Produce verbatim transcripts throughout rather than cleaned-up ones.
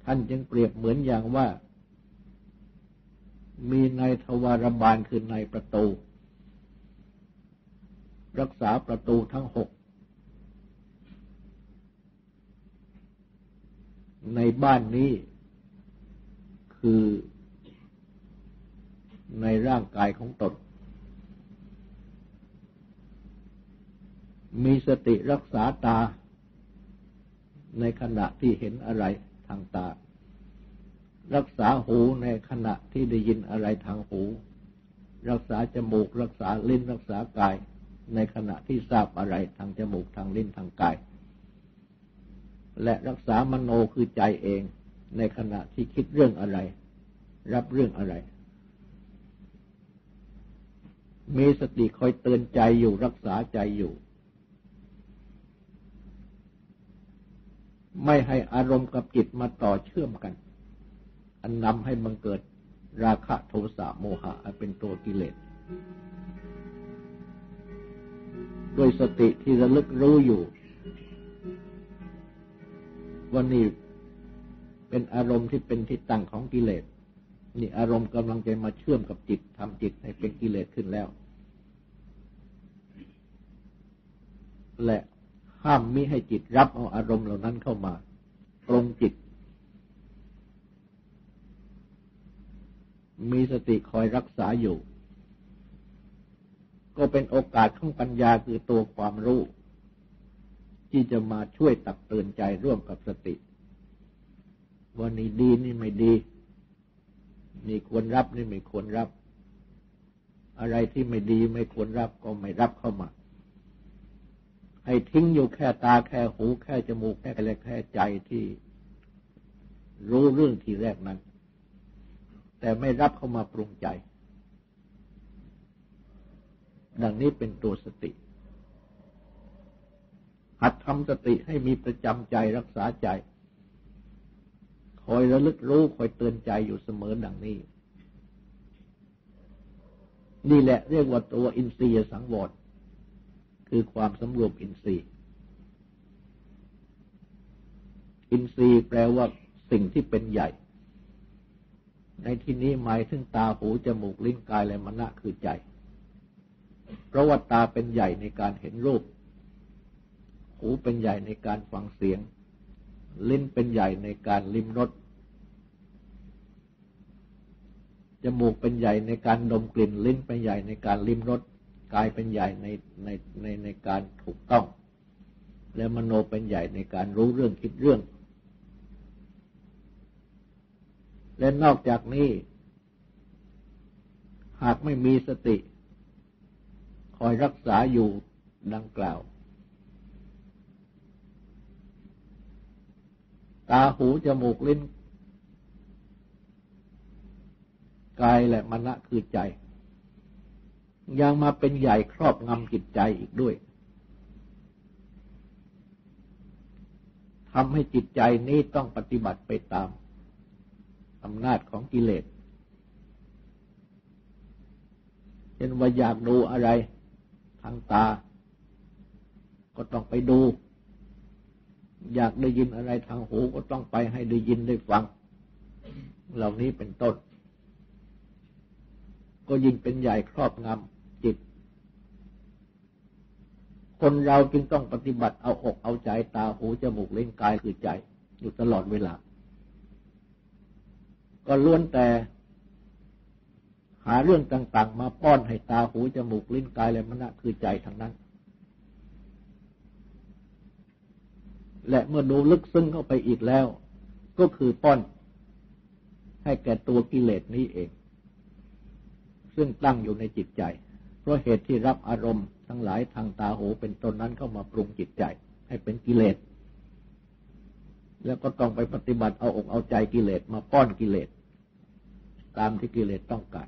ท่านจึงเปรียบเหมือนอย่างว่ามีนายทวารบาลคือนายประตูรักษาประตูทั้งหกในบ้านนี้คือในร่างกายของตนมีสติรักษาตาในขณะที่เห็นอะไรทางตารักษาหูในขณะที่ได้ยินอะไรทางหูรักษาจมูกรักษาลิ้นรักษากายในขณะที่ทราบอะไรทางจมูกทางลิ้นทางกายและรักษามโนคือใจเองในขณะที่คิดเรื่องอะไรรับเรื่องอะไรมีสติคอยเตือนใจอยู่รักษาใจอยู่ไม่ให้อารมณ์กับจิตมาต่อเชื่อมกันอันนำให้มันเกิดราคะโทสะโมหะเป็นตัวกิเลสด้วยสติที่ระลึกรู้อยู่ว่านี่เป็นอารมณ์ที่เป็นที่ตั้งของกิเลสนี่อารมณ์กำลังจะมาเชื่อมกับจิตทำจิตให้เป็นกิเลสขึ้นแล้วและห้ามมิให้จิตรับเอาอารมณ์เหล่านั้นเข้ามาปรุงจิตมีสติคอยรักษาอยู่ก็เป็นโอกาสของปัญญาคือตัวความรู้ที่จะมาช่วยตักเตือนใจร่วมกับสติว่านี่ดีนี่ไม่ดีนี่ควรรับนี่ไม่ควรรับอะไรที่ไม่ดีไม่ควรรับก็ไม่รับเข้ามาให้ทิ้งอยู่แค่ตาแค่หูแค่จมูกแค่อะไรแค่ใจที่รู้เรื่องทีแรกนั้นแต่ไม่รับเข้ามาปรุงใจดังนี้เป็นตัวสติหัดทำสติให้มีประจำใจรักษาใจคอยระลึกรู้คอยเตือนใจอยู่เสมอดังนี้นี่แหละเรียกว่าตัวอินทรียสังวรคือความสำรวมอินทรีย์อินทรีย์แปลว่าสิ่งที่เป็นใหญ่ในที่นี้หมายถึงตาหูจมูกลิ้นกายและมนะคือใจเพราะว่าตาเป็นใหญ่ในการเห็นรูปหูเป็นใหญ่ในการฟังเสียงลิ้นเป็นใหญ่ในการลิ้มรสจมูกเป็นใหญ่ในการดมกลิ่นลิ้นเป็นใหญ่ในการลิ้มรสกายเป็นใหญ่ในในในในการถูกต้องและมโนเป็นใหญ่ในการรู้เรื่องคิดเรื่องและนอกจากนี้หากไม่มีสติคอยรักษาอยู่ดังกล่าวตาหูจมูกลิ้นกายและมนะคือใจยังมาเป็นใหญ่ครอบงำจิตใจอีกด้วยทำให้จิตใจนี้ต้องปฏิบัติไปตามอำนาจของกิเลสเช่นว่าอยากดูอะไรทางตาก็ต้องไปดูอยากได้ยินอะไรทางหูก็ต้องไปให้ได้ยินได้ฟังเหล่านี้เป็นต้นก็ยิ่งเป็นใหญ่ครอบงำจิตคนเราจึงต้องปฏิบัติเอาอกเอาใจตาหูจมูกลิ้นกายคือใจอยู่ตลอดเวลาก็ล้วนแต่หาเรื่องต่างๆมาป้อนให้ตาหูจมูกลิ้นกายและมนะคือใจทั้งนั้นและเมื่อดูลึกซึ้งเข้าไปอีกแล้วก็คือป้อนให้แก่ตัวกิเลสนี้เองซึ่งตั้งอยู่ในจิตใจเพราะเหตุที่รับอารมณ์ทั้งหลายทางตาหูเป็นต้นนั้นเข้ามาปรุงจิตใจให้เป็นกิเลสแล้วก็ต้องไปปฏิบัติเอาอกเอาใจกิเลสมาป้อนกิเลสตามที่กิเลสต้องการ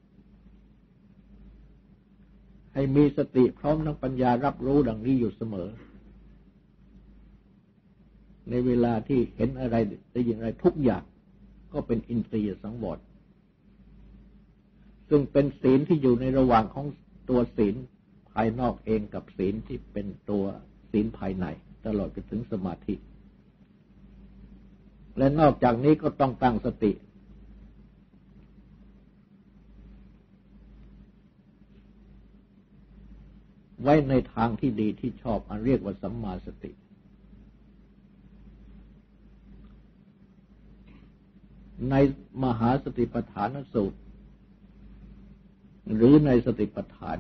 ให้มีสติพร้อมทั้งปัญญารับรู้ดังนี้อยู่เสมอในเวลาที่เห็นอะไรได้ยินอะไรทุกอย่างก็เป็นอินทรียสังวรซึ่งเป็นศีลที่อยู่ในระหว่างของตัวศีลภายนอกเองกับศีลที่เป็นตัวศีลภายในตลอดไปถึงสมาธิและนอกจากนี้ก็ต้องตั้งสติไว้ในทางที่ดีที่ชอบอันเรียกว่าสัมมาสติในมหาสติปัฏฐานสูตรหรือในสติปัฏฐาน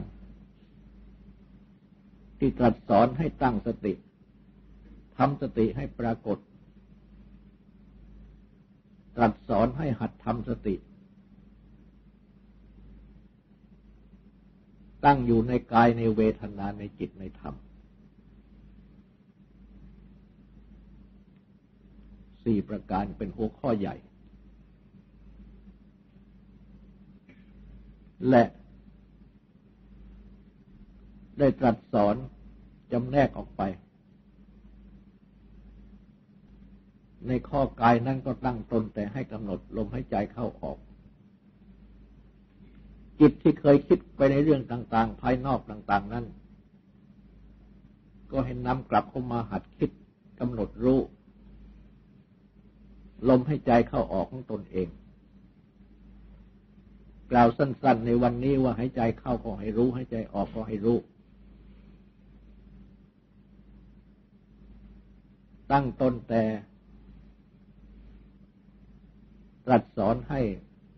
ที่ตรัสสอนให้ตั้งสติทำสติให้ปรากฏตรัสสอนให้หัดทำสติตั้งอยู่ในกายในเวทนาในจิตในธรรมสี่ประการเป็นหัวข้อใหญ่และได้ตรัสสอนจำแนกออกไปในข้อกายนั้นก็ตั้งตนแต่ให้กำหนดลมหายใจเข้าออกจิตที่เคยคิดไปในเรื่องต่างๆภายนอกต่างๆนั้นก็ให้นำกลับเข้ามาหัดคิดกำหนดรู้ลมหายใจเข้าออกของตนเองกล่าวสั้นๆในวันนี้ว่าหายใจเข้าก็ให้รู้หายใจออกก็ให้รู้ตั้งต้นแต่ตรัสสอนให้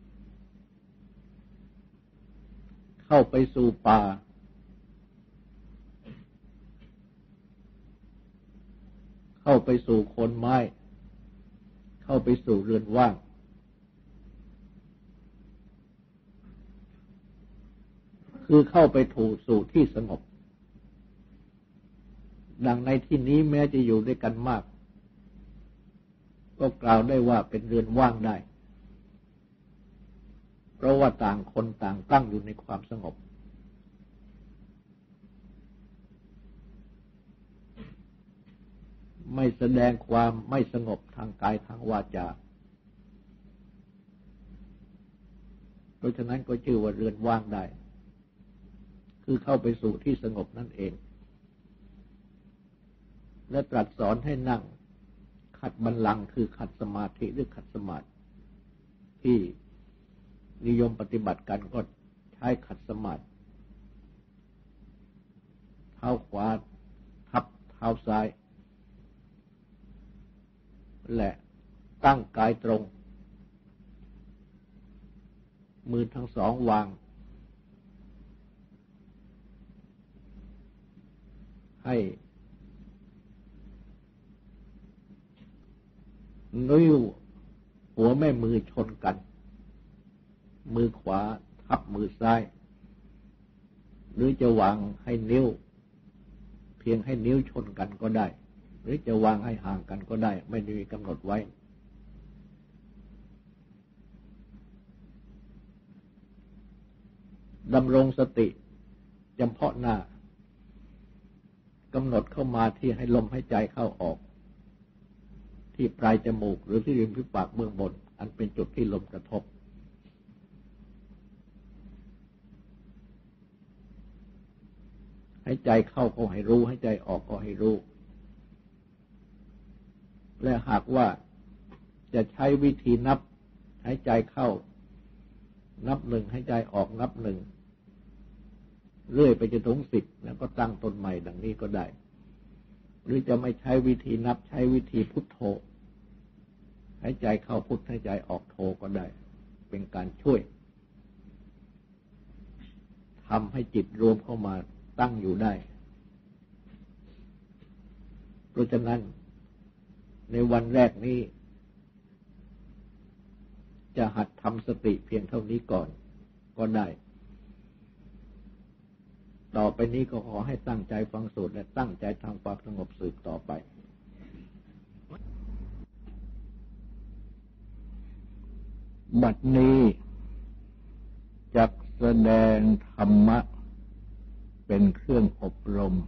เข้าไปสู่ป่าเข้าไปสู่โคนไม้เข้าไปสู่เรือนว่างคือเข้าไปถูสู่ที่สงบดังในที่นี้แม้จะอยู่ด้วยกันมากก็กล่าวได้ว่าเป็นเรือนว่างได้เพราะว่าต่างคนต่างตั้งอยู่ในความสงบไม่แสดงความไม่สงบทางกายทางวาจาเพราะฉะนั้นก็ชื่อว่าเรือนว่างได้คือเข้าไปสู่ที่สงบนั่นเองและตรัสสอนให้นั่งขัดบัลลังก์คือขัดสมาธิหรือขัดสมาธิที่นิยมปฏิบัติกันก็ใช้ขัดสมาธิเท้าขวาทับเท้าซ้ายและตั้งกายตรงมือทั้งสองวางให้นิ้วหัวแม่มือชนกันมือขวาทับมือซ้ายหรือจะวางให้นิ้วเพียงให้นิ้วชนกันก็ได้หรือจะวางให้ห่างกันก็ได้ไม่ได้มีกำหนดไว้ดำรงสติเฉพาะหน้ากำหนดเข้ามาที่ให้ลมหายใจเข้าออกที่ปลายจมูกหรือที่ริมฝีปากเบื้องบนอันเป็นจุดที่ลมกระทบหายใจเข้าก็ให้รู้หายใจออกก็ให้รู้และหากว่าจะใช้วิธีนับหายใจเข้านับหนึ่งหายใจออกนับหนึ่งเรื่อยไปจนถึงสิบแล้วก็ตั้งต้นใหม่ดังนี้ก็ได้หรือจะไม่ใช้วิธีนับใช้วิธีพุทโธหายใจเข้าพุทหายใจออกโธก็ได้เป็นการช่วยทำให้จิตรวมเข้ามาตั้งอยู่ได้เพราะฉะนั้นในวันแรกนี้จะหัดทำสติเพียงเท่านี้ก่อนก็ได้ต่อไปนี้ก็ขอให้ตั้งใจฟังสูตรและตั้งใจทำความสงบสืบต่อไปบัดนี้จักแสดงธรรมะเป็นเครื่องอบรม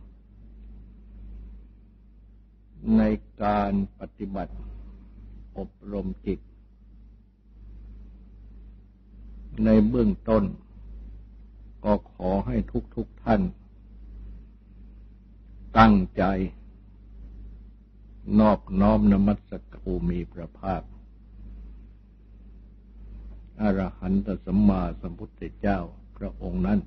ในการปฏิบัติอบรมจิตในเบื้องต้นก็ขอให้ทุกๆท่านตั้งใจนอบน้อมนมัสการผู้มีพระภาคอรหันตสัมมาสัมพุทธเจ้าพระองค์นั้น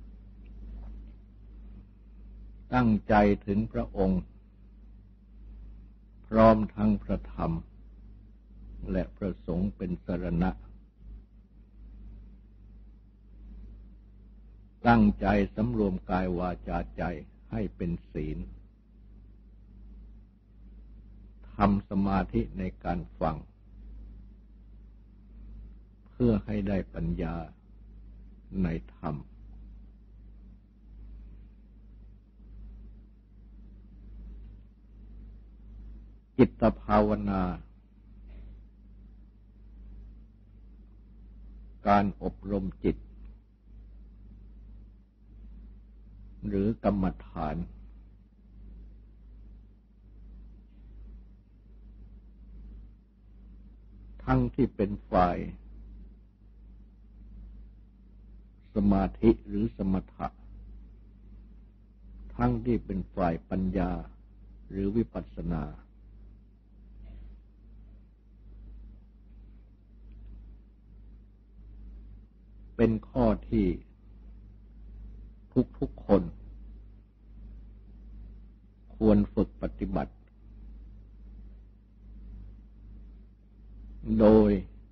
ตั้งใจถึงพระองค์พร้อมทั้งพระธรรมและพระสงฆ์เป็นสรณะตั้งใจสำรวมกายวาจาใจให้เป็นศีลทำสมาธิในการฟังเพื่อให้ได้ปัญญาในธรรมจิตภาวนาการอบรมจิตหรือกรรมฐานทั้งที่เป็นฝ่ายสมาธิหรือสมถะทั้งที่เป็นฝ่ายปัญญาหรือวิปัสสนาเป็นข้อที่ทุกๆคนควรฝึกปฏิบัติโดย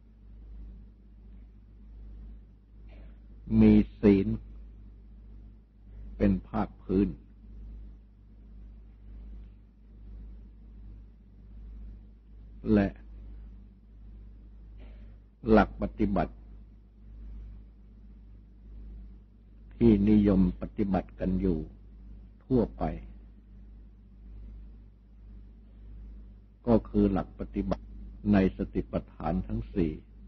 มีศีลเป็นภาคพื้นและหลักปฏิบัติที่นิยมปฏิบัติกันอยู่ทั่วไปก็คือหลักปฏิบัติในสติปัฏฐานทั้งสี่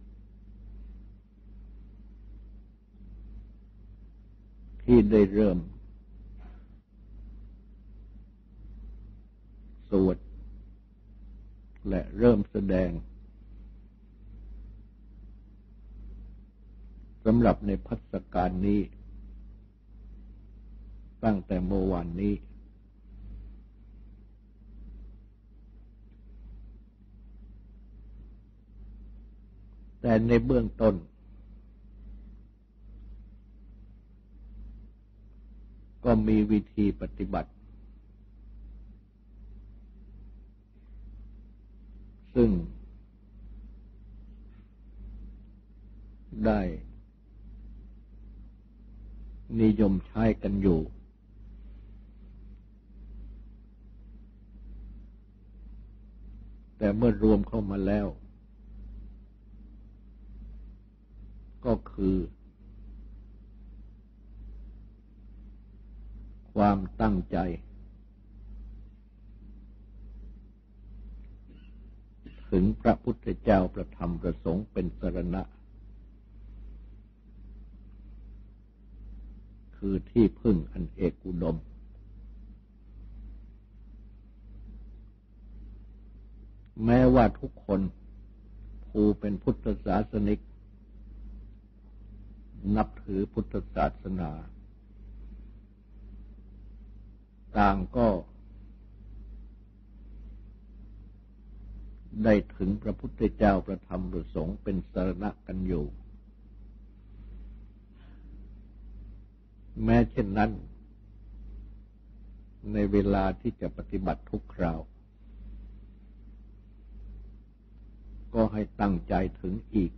ที่ได้เริ่มสวดและเริ่มแสดงสำหรับในภัสการนี้ตั้งแต่เมื่อวานนี้แต่ในเบื้องต้นก็มีวิธีปฏิบัติซึ่งได้นิยมใช้กันอยู่แต่เมื่อรวมเข้ามาแล้วก็คือความตั้งใจถึงพระพุทธเจ้าประธรรมประสงค์เป็นสรณะคือที่พึ่งอันเอกอุดมแม้ว่าทุกคนผู้เป็นพุทธศาสนิกนับถือพุทธศาสนาต่างก็ได้ถึงพระพุทธเจ้าพระธรรมพระสงฆ์เป็นสรณะกันอยู่แม้เช่นนั้นในเวลาที่จะปฏิบัติทุกคราวก็ให้ตั้งใจถึงอีก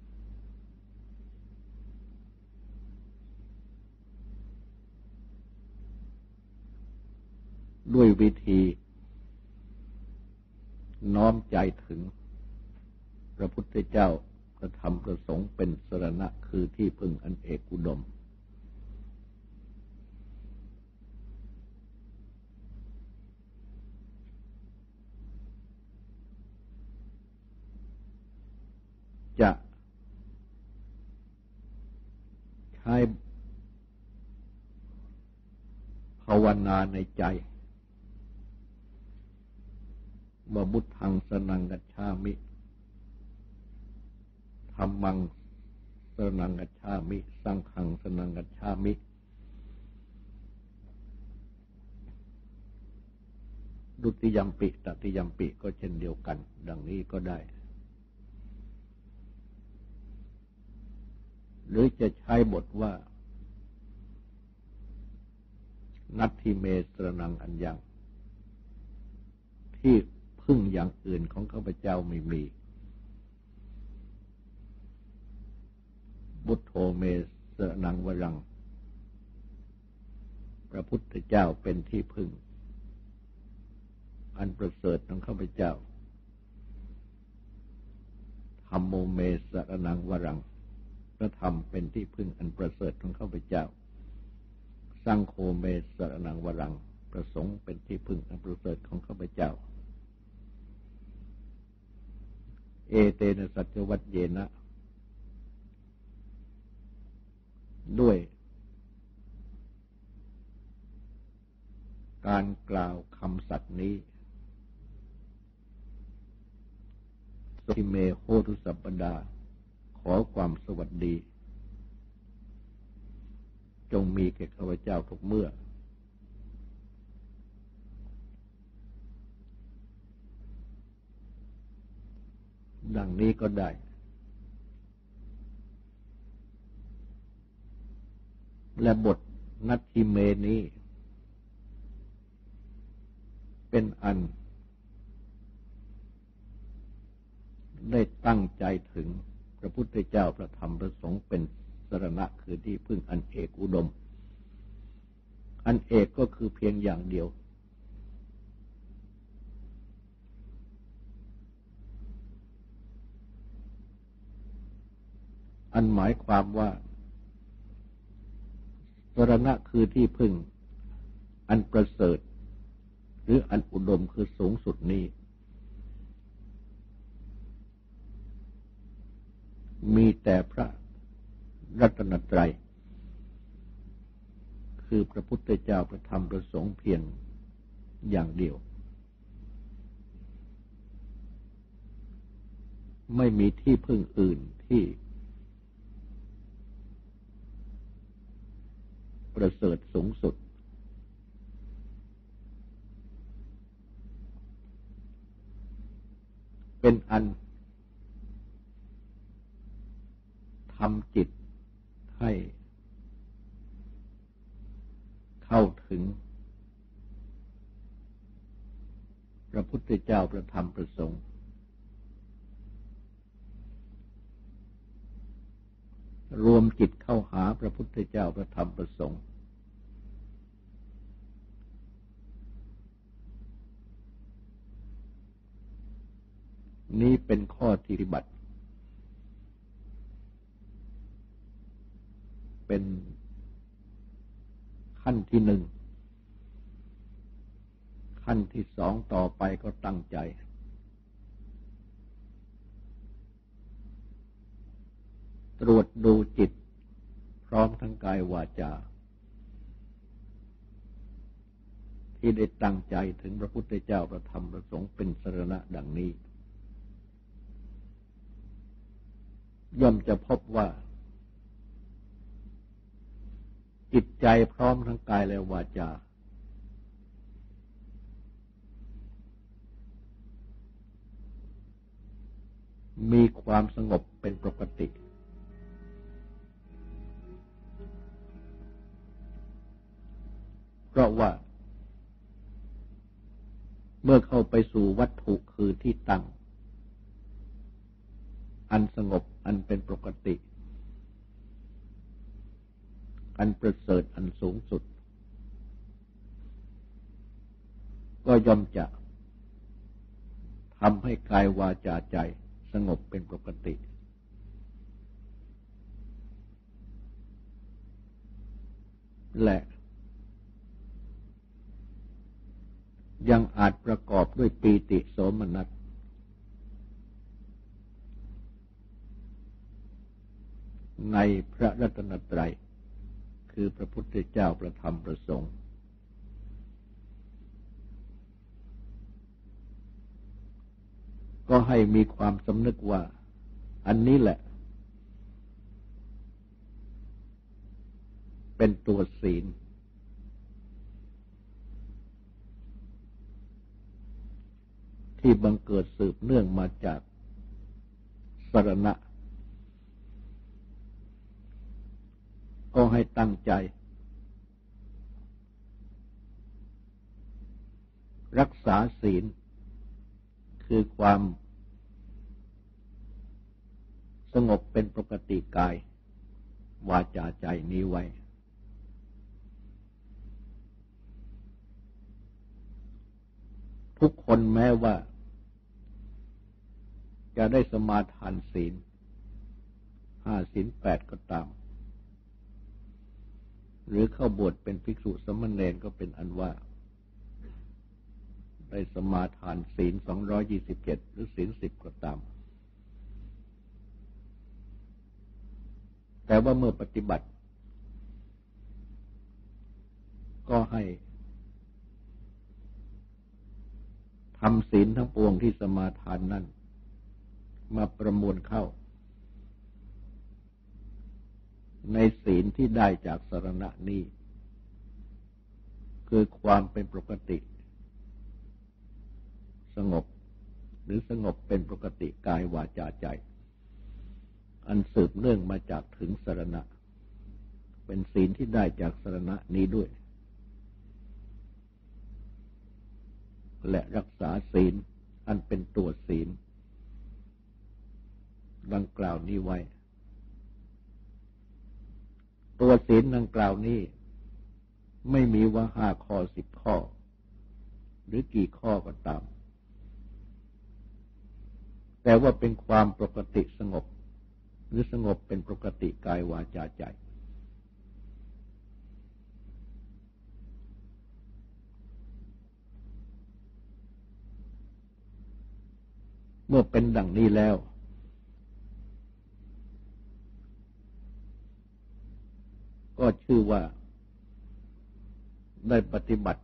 ด้วยวิธีน้อมใจถึงพระพุทธเจ้าพระธรรมพระสงฆ์เป็นสรณะคือที่พึ่งอันเอกอุดมจะใช้ภาวนาในใจว่าบุตทังสนังกัจฉามิธัมมังสนังกัจฉามิสังฆังสนังกัจฉามิ โดุติยัมปิตติยัมปิก็เช่นเดียวกันดังนี้ก็ได้หรือจะใช้บทว่านัตถิเมสรนังอัญญังที่พึ่งอย่างอื่นของข้าพเจ้าไม่มีบุตโธเมสรนังวรังพระพุทธเจ้าเป็นที่พึ่งอันประเสริฐของข้าพเจ้าธัมโมเมสรนังวรังพระธรรมเป็นที่พึ่งอันประเสริฐของข้าพเจ้าสังโฆเมสรนังวรังประสงค์เป็นที่พึ่งอันประเสริฐของข้าพเจ้าเอเตนะสัจวัตเยนะด้วยการกล่าวคำสัตย์นี้สุทิเมโหตุสัพพดาขอความสวัสดีจงมีแก่ข้าพเจ้าทุกเมื่อดังนี้ก็ได้และบทนัตถิเมนี้เป็นอันได้ตั้งใจถึงพระพุทธเจ้าพระธรรมพระสงฆ์เป็นสรณะคือที่พึ่งอันเอกอุดมอันเอกก็คือเพียงอย่างเดียวอันหมายความว่าสรณะคือที่พึ่งอันประเสริฐหรืออันอุดมคือสูงสุดนี้มีแต่พระรัตนตรัยคือพระพุทธเจ้าพระธรรมพระสงฆ์เพียงอย่างเดียวไม่มีที่พึ่งอื่นที่ประเสริฐสูงสุดเป็นอันทำจิตให้เข้าถึงพระพุทธเจ้าพระธรรมพระสงฆ์รวมจิตเข้าหาพระพุทธเจ้าพระธรรมพระสงฆ์นี้เป็นข้อปฏิบัติเป็นขั้นที่หนึ่งขั้นที่สองต่อไปก็ตั้งใจตรวจดูจิตพร้อมทั้งกายวาจาที่ได้ตั้งใจถึงพระพุทธเจ้าพระธรรมพระสงฆ์เป็นสรณะดังนี้ย่อมจะพบว่าจิตใจพร้อมทั้งกายและวาจามีความสงบเป็นปกติเพราะว่าเมื่อเข้าไปสู่วัตถุคือที่ตั้งอันสงบอันเป็นปกติอันประเสริฐอันสูงสุดก็ย่อมจะทำให้กายวาจาใจสงบเป็นปกติและยังอาจประกอบด้วยปีติโสมนัสในพระรัตนตรัยคือพระพุทธเจ้าพระธรรมพระสงฆ์ก็ให้มีความสำนึกว่าอันนี้แหละเป็นตัวศีลที่บังเกิดสืบเนื่องมาจากสรณะก็ให้ตั้งใจรักษาศีลคือความสงบเป็นปกติกายวาจาใจนี้ไว้ทุกคนแม้ว่าจะได้สมาทานศีลห้าศีลแปดก็ตามหรือเข้าบวชเป็นภิกษุสมณเณรก็เป็นอันว่าได้สมาทานศีลสองร้อยยี่สิบเจ็ดหรือศีลสิบก็ตามแต่ว่าเมื่อปฏิบัติก็ให้ทำศีลทั้งปวงที่สมาทานนั้นมาประมวลเข้าในศีลที่ได้จากสรณะนี้คือความเป็นปกติสงบหรือสงบเป็นปกติกายวาจาใจอันสืบเนื่องมาจากถึงสรณะเป็นศีลที่ได้จากสรณะนี้ด้วยและรักษาศีลอันเป็นตัวศีลดังกล่าวนี้ไว้ตัวศีลดังกล่าวนี้ไม่มีว่าห้าข้อสิบข้อหรือกี่ข้อก็ตามแต่ว่าเป็นความปกติสงบหรือสงบเป็นปกติกายวาจาใจเมื่อเป็นดังนี้แล้วก็ชื่อว่าได้ปฏิบัติ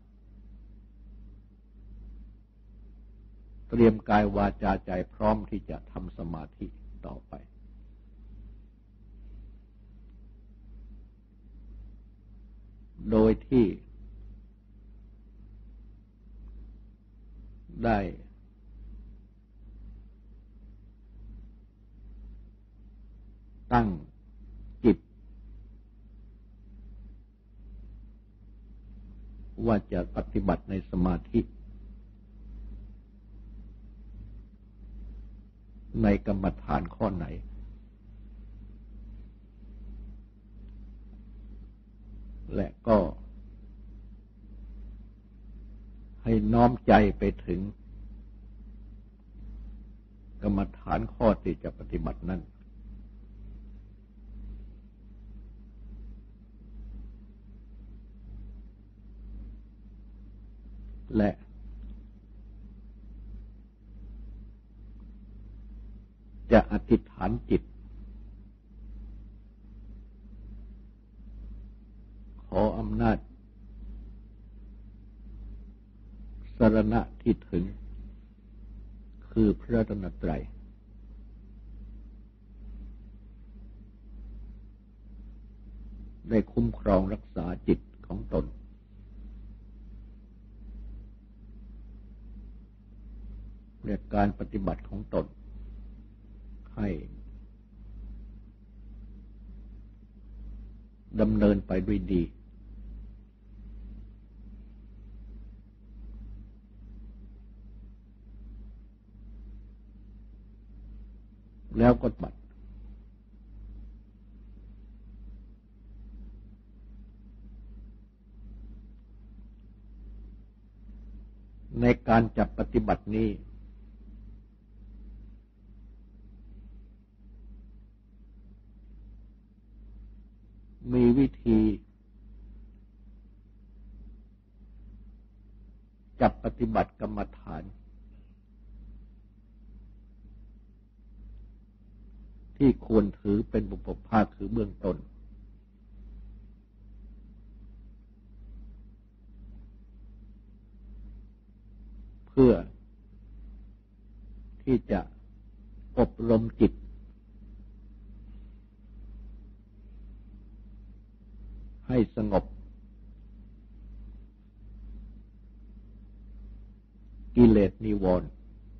เตรียมกายวาจาใจพร้อมที่จะทำสมาธิต่อไปโดยที่ได้ตั้งจิตว่าจะปฏิบัติในสมาธิในกรรมฐานข้อไหนและก็ให้น้อมใจไปถึงกรรมฐานข้อที่จะปฏิบัตินั้นและจะอธิษฐานจิตขออำนาจสรณะที่ถึงคือพระรัตนตรัยได้คุ้มครองรักษาจิตของตนและการปฏิบัติของตนให้ดำเนินไปด้วยดีแล้วก็บัดในการจับปฏิบัตินี้มีวิธีจับปฏิบัติกรรมฐานที่ควรถือเป็นบุพภาคคือเบื้องต้นเพื่อที่จะอบรมจิตให้สงบกิเลสนิวรณ์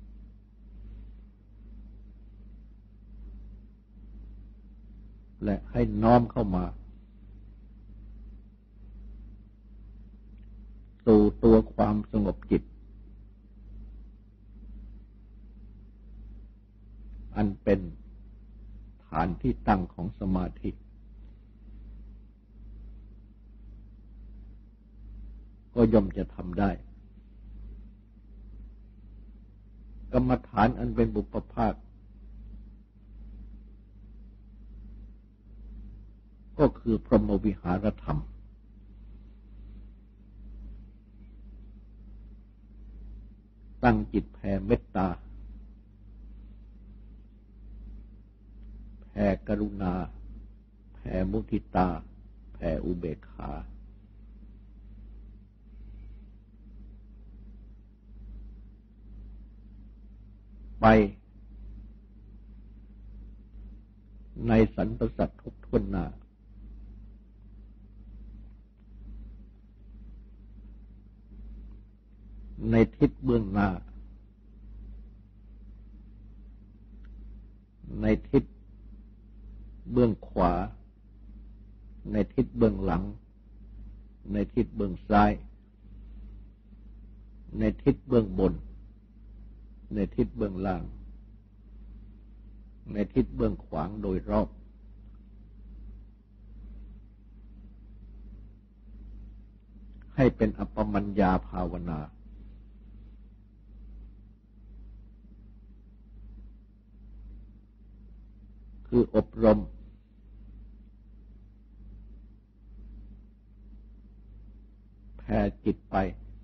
และให้น้อมเข้ามาสู่ตัวความสงบจิตอันเป็นฐานที่ตั้งของสมาธิก็ย่อมจะทำได้กรรมฐานอันเป็นบุพภาคก็คือพรหมวิหารธรรมตั้งจิตแผ่เมตตาแผ่กรุณาแผ่มุทิตาแผ่อุเบกขาไปในสรรพสัตว์ทุกทั่วหน้าในทิศเบื้องหน้าในทิศเบื้องขวาในทิศเบื้องหลังในทิศเบื้องซ้ายในทิศเบื้องบนในทิศเบื้องล่างในทิศเบื้องขวางโดยรอบให้เป็นอัปปมัญญาภาวนาคืออบรมแผ่จิตไป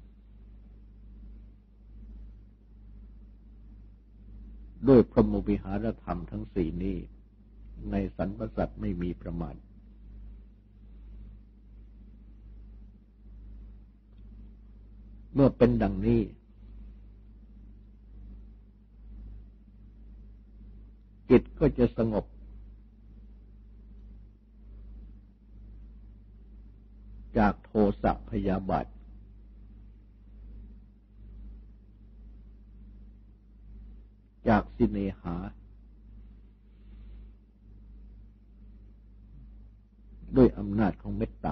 ด้วยพรหมวิหารธรรมทั้งสี่นี้ในสรรพสัตว์ไม่มีประมาณเมื่อเป็นดังนี้จิตก็จะสงบจากโทสะพยาบาทจากสิเนหาด้วยอำนาจของเมตตา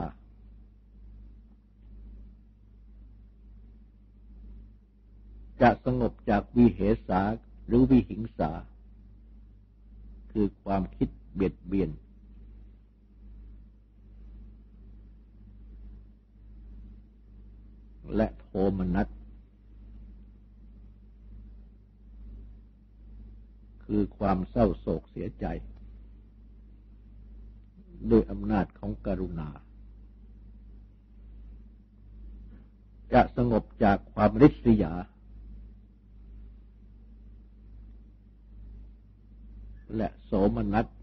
จะสงบจากวิเหสาหรือวิหิงสาคือความคิดเบียดเบียนและโทมนัสคือความเศร้าโศกเสียใจด้วยอำนาจของกรุณาจะสงบจากความริษยาและโสมนัส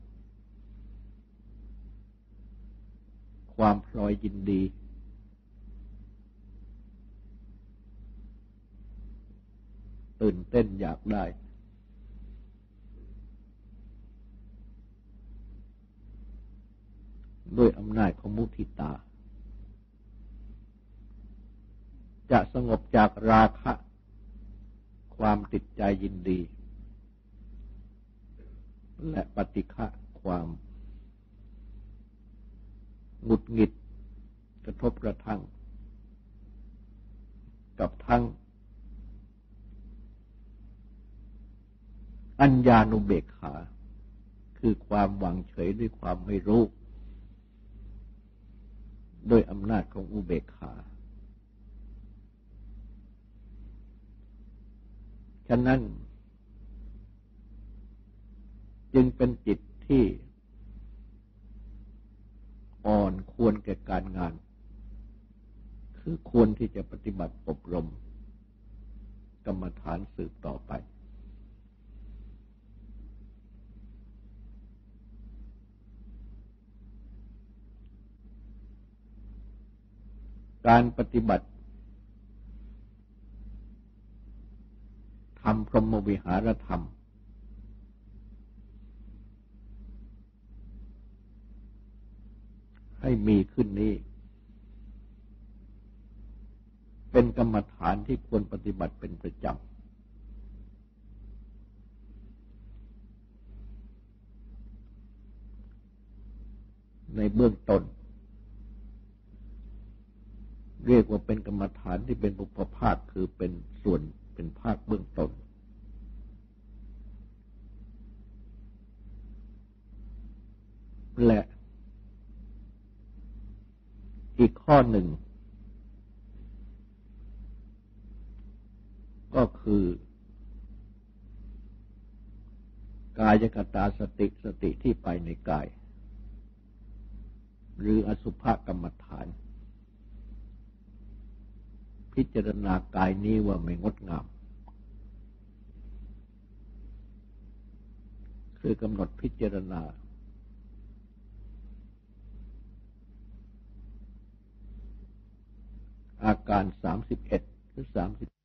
ความพลอยยินดีตื่นเต้นอยากได้ด้วยอำนาจของมุทิตาจะสงบจากราคะความติดใจยินดีและปฏิฆะความหงุดหงิดกระทบกระทั่งกับทั้งอัญญานุเบกขาคือความวางเฉยด้วยความไม่รู้โดยอำนาจของอุเบกขาฉะนั้นจึงเป็นจิตที่อ่อนควรแก่การงานคือควรที่จะปฏิบัติอบรมกรรมฐานสืบต่อไปการปฏิบัติทำพรหมวิหารธรรมให้มีขึ้นนี้เป็นกรรมฐานที่ควรปฏิบัติเป็นประจำในเบื้องต้นเรียกว่าเป็นกรรมฐานที่เป็นบุพภาคคือเป็นส่วนเป็นภาคเบื้องต้นและอีกข้อหนึ่งก็คือกายคตาสติสติที่ไปในกายหรืออสุภกรรมฐานพิจารณากายนี้ว่าไม่งดงามคือกำหนดพิจารณาอาการสามสิบเอ็ดหรือสามสิบ